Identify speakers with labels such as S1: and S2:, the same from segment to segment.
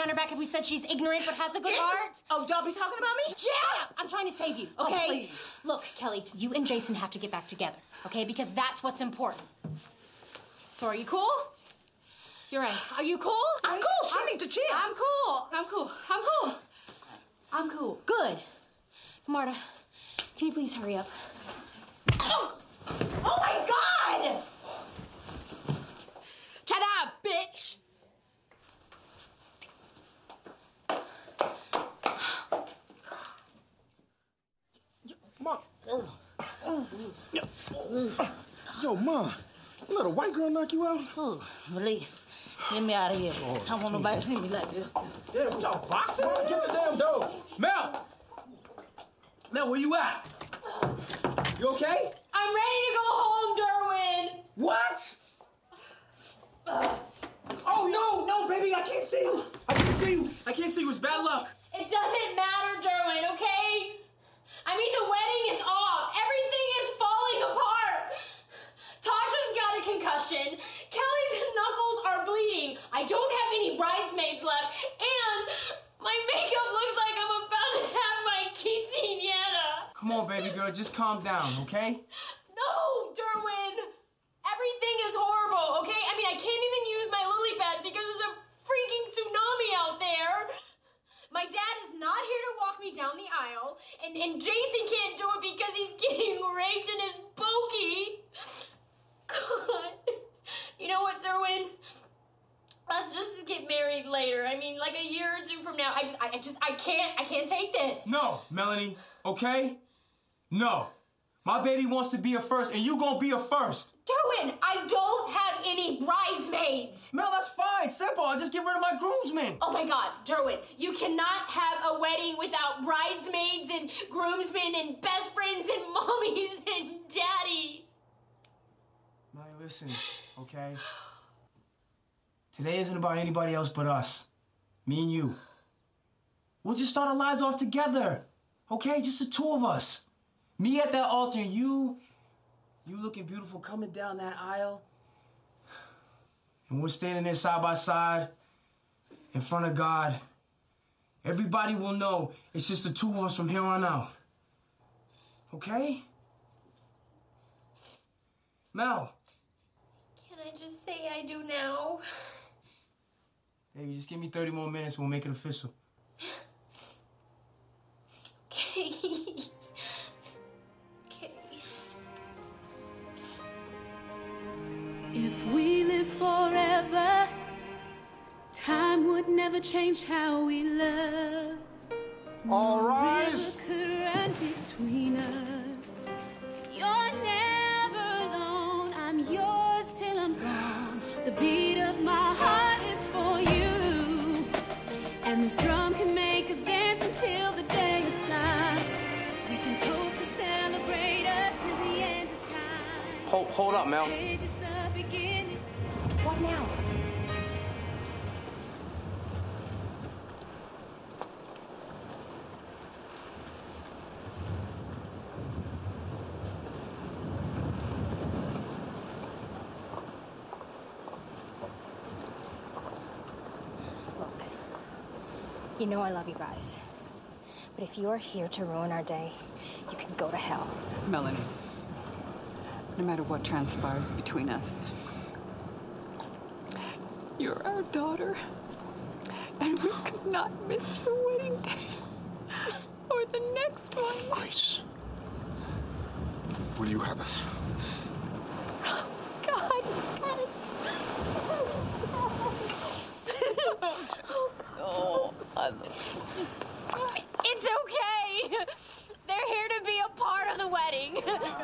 S1: behind her back if we said she's ignorant but has a good heart?
S2: Oh, y'all be talking about me?
S1: Yeah! I'm trying to save you, okay?
S2: Oh, please.
S1: Look, Kelly, you and Jason have to get back together, okay? Because that's what's important. So are you cool? You're right. Are you cool?
S2: I'm cool. She needs to chill.
S1: I'm cool. I'm cool. I'm cool. I'm cool. Good. Marta, can you please hurry up? Oh, oh my God!
S2: Ta-da, bitch!
S3: Ma. Yo, Ma, you let a white girl knock you out?
S2: Oh, Malik, get me out of here. I don't want nobody to see me like this.
S3: Yeah, what y'all boxing? Ma, get the damn door.
S4: Mel! Mel, where you at? You okay?
S1: I'm ready to go home, Derwin!
S4: What? Oh, no, baby, I can't see you. I can't see you. I can't see you. It's bad luck.
S1: It doesn't matter, Derwin, okay? I mean, the wedding is off. Everything is falling apart. Tasha's got a concussion. Kelly's knuckles are bleeding. I don't have any bridesmaids left. And my makeup looks like I'm about to have my quinceañera.
S4: Come on, baby girl, just calm down, okay?
S1: No, Derwin. Everything is horrible, okay? I mean, I can't even use my lily pads because there's a freaking tsunami out there. My dad is not here to walk me down the aisle, and Jason can't do it because he's getting raped in his bogey. God. You know what, Derwin? Let's just get married later. I mean, like a year or two from now. I can't take this.
S4: No, Melanie, okay? No. My baby wants to be a first, and you gonna be a first.
S1: Derwin, I don't have any bridesmaids.
S4: Mel, that's fine. Simple. I'll just get rid of my groomsmen.
S1: Oh my God, Derwin, you cannot have a wedding without bridesmaids and groomsmen and best friends and mommies and daddies.
S4: Melanie, listen, okay? Today isn't about anybody else but us. Me and you. We'll just start our lives off together, okay? Just the two of us. Me at that altar, and you looking beautiful coming down that aisle. And we're standing there side by side in front of God. Everybody will know it's just the two of us from here on out. Okay? Mel.
S1: Can I just say I do now?
S4: Baby, just give me 30 more minutes and we'll make it official.
S1: Okay.
S5: If we live forever, time would never change how we love.
S3: All
S5: No
S3: rise.
S5: river could run between us. You're never alone. I'm yours till I'm gone. The beat of my heart is for you. And this drum can make us dance until the day it stops. We can toast to celebrate us to the end of time.
S4: Hold up, Mel.
S1: What now? Look, you know I love you guys. But if you're here to ruin our day, you can go to hell.
S6: Melanie, no matter what transpires between us, you're our daughter, and we could not miss your wedding day or the next one.
S3: Grace, will you have us?
S1: God, yes.
S6: Oh,
S1: It's okay. They're here to be a part of the wedding.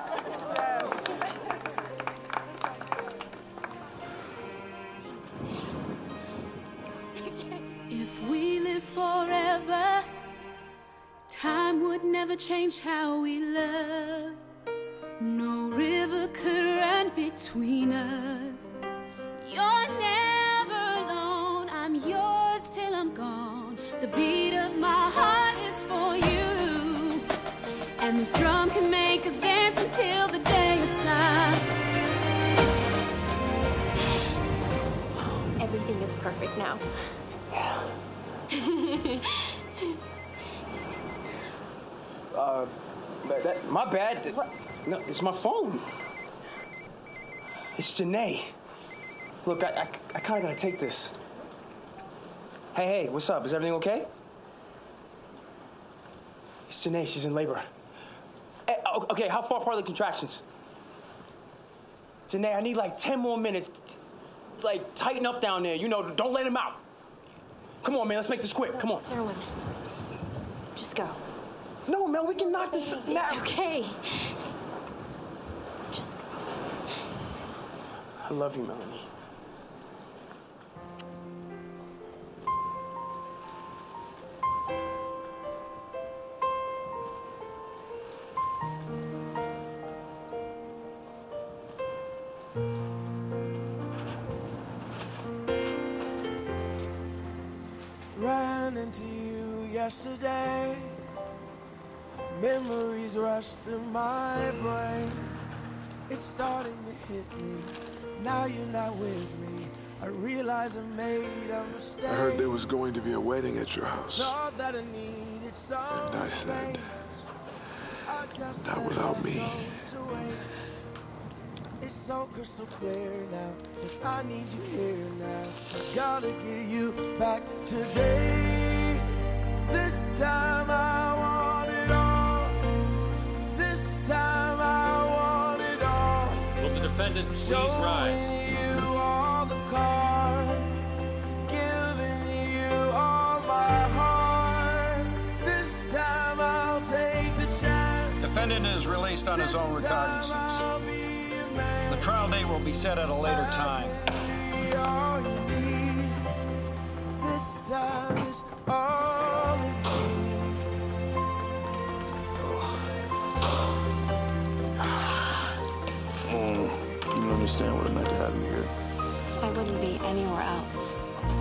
S5: If we live forever, time would never change how we love. No river could run between us. You're never alone. I'm yours till I'm gone. The beat of my heart is for you. And this drum can make us dance until the day it stops.
S1: Everything is perfect now.
S4: My bad. What? No, it's my phone. It's Janae. Look, I kind of gotta take this. Hey, what's up? Is everything okay? It's Janae. She's in labor. Hey, okay, how far apart are the contractions? Janae, I need like 10 more minutes. Like, tighten up down there. You know, don't let him out. Come on, man. Let's make this quick. Come on.
S1: Derwin, just go.
S4: No, man. We can knock this
S1: It's okay. Just go.
S4: I love you, Melanie.
S7: Ran into you yesterday. Memories rush through my brain. It's starting to hit me. Now you're not with me. I realize I made a mistake.
S8: I heard there was going to be a wedding at your house.
S7: Thought that I needed some
S8: And I said,
S7: space. I just
S8: not
S7: had
S8: without me.
S7: no to waste. It's so crystal clear now that I need you here now. I gotta get you back today. This time I want it all. This time I want it all.
S9: Will the defendant please rise?
S7: Showing you all the cards, giving you all my heart. This time I'll take the chance.
S9: Defendant is released on his own recognizance. The trial date will be set at a later time.
S7: All you need. This time is all you need.
S8: You don't understand what it meant to have you here.
S10: I wouldn't be anywhere else.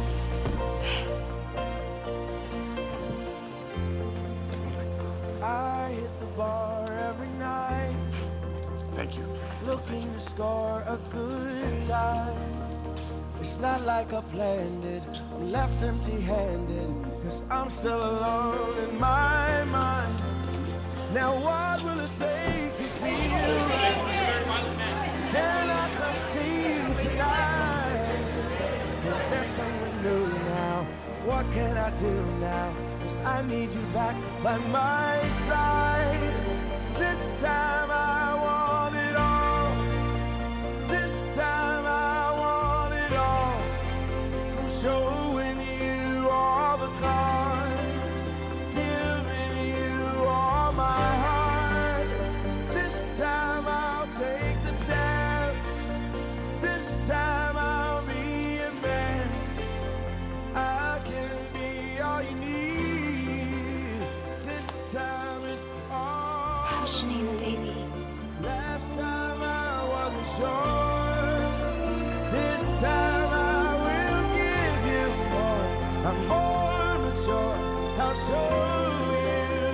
S7: I hit the bar every night,
S8: Thank you.
S7: looking to score a good time. It's not like I planned it. I'm left empty-handed, 'cause I'm still alone in my mind. Now what will it take to feel right? Can I come see you tonight? Is there someone new now? What can I do now? 'Cause I need you back by my side. This time I want it all. This time I want it all. I'm showing you all the cards, giving you all my heart. This time I'll take the chance. This time I'll be a man. I can be all you need. This time it's all.
S10: How's Shanae the baby?
S7: Last time I wasn't sure. This time I will give you more. I'm more mature. I'll show you.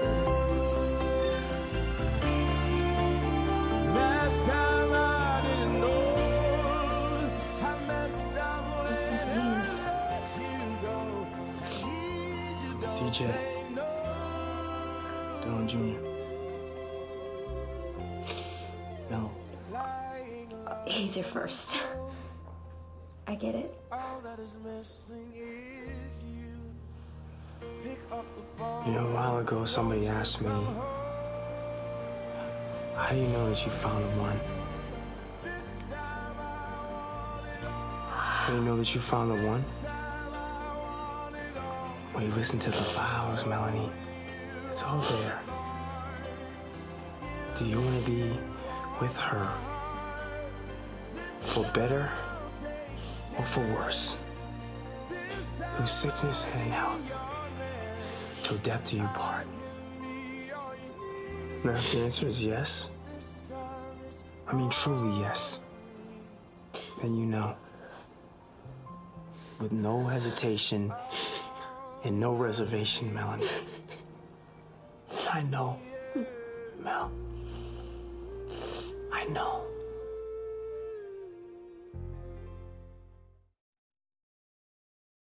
S7: Last time I didn't know. I messed up when
S10: What's his name?
S7: I let you go. I need you, don't
S4: DJ.
S7: say no.
S4: Dylan Jr. No.
S7: Lying low.
S10: He's your first. I get it.
S7: All that is missing is you. Pick up the phone.
S4: You know, a while ago, somebody asked me, how do you know that you found the one? How do you know that you found the one? Well, you listen to the vows, Melanie. It's all there. Do you want to be with her? For better or for worse? Through sickness and health, till death do you part. Now, if the answer is yes, I mean truly yes, then you know. With no hesitation and no reservation, Melanie. I know, Mel. I know.